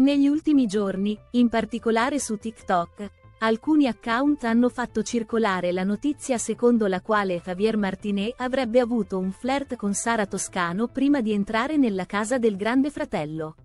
Negli ultimi giorni, in particolare su TikTok, alcuni account hanno fatto circolare la notizia secondo la quale Javier Martínez avrebbe avuto un flirt con Sara Toscano prima di entrare nella casa del Grande Fratello.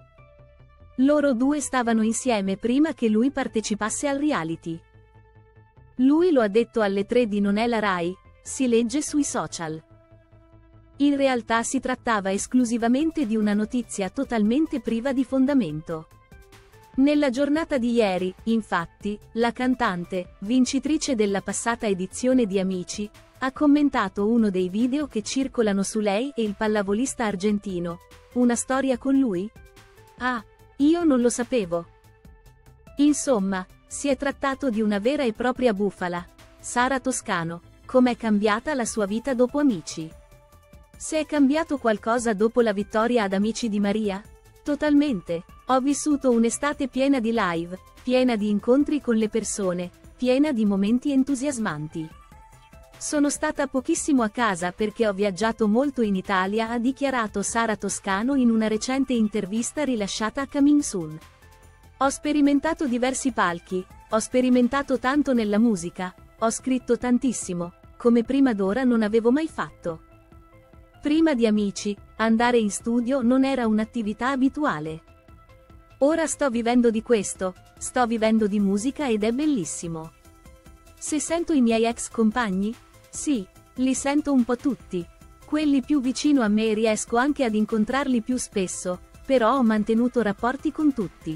Loro due stavano insieme prima che lui partecipasse al reality. Lui lo ha detto alle 3 di Non è la Rai, si legge sui social. In realtà si trattava esclusivamente di una notizia totalmente priva di fondamento. Nella giornata di ieri, infatti, la cantante, vincitrice della passata edizione di Amici, ha commentato uno dei video che circolano su lei e il pallavolista argentino. Una storia con lui? Ah, io non lo sapevo. Insomma, si è trattato di una vera e propria bufala. Sara Toscano, com'è cambiata la sua vita dopo Amici? Se è cambiato qualcosa dopo la vittoria ad Amici di Maria? Totalmente. Ho vissuto un'estate piena di live, piena di incontri con le persone, piena di momenti entusiasmanti. Sono stata pochissimo a casa perché ho viaggiato molto in Italia, ha dichiarato Sara Toscano in una recente intervista rilasciata a Coming Soon. Ho sperimentato diversi palchi, ho sperimentato tanto nella musica, ho scritto tantissimo, come prima d'ora non avevo mai fatto. Prima di Amici, andare in studio non era un'attività abituale. Ora sto vivendo di questo, sto vivendo di musica ed è bellissimo. Se sento i miei ex compagni? Sì, li sento un po' tutti. Quelli più vicino a me riesco anche ad incontrarli più spesso, però ho mantenuto rapporti con tutti.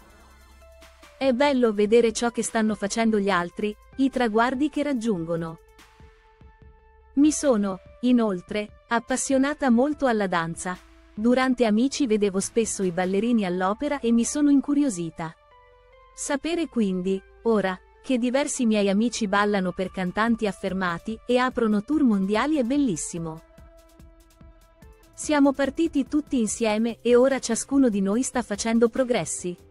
È bello vedere ciò che stanno facendo gli altri, i traguardi che raggiungono. Mi sono, inoltre, appassionata molto alla danza. Durante Amici vedevo spesso i ballerini all'opera e mi sono incuriosita. Sapere quindi, ora, che diversi miei amici ballano per cantanti affermati e aprono tour mondiali è bellissimo. Siamo partiti tutti insieme e ora ciascuno di noi sta facendo progressi.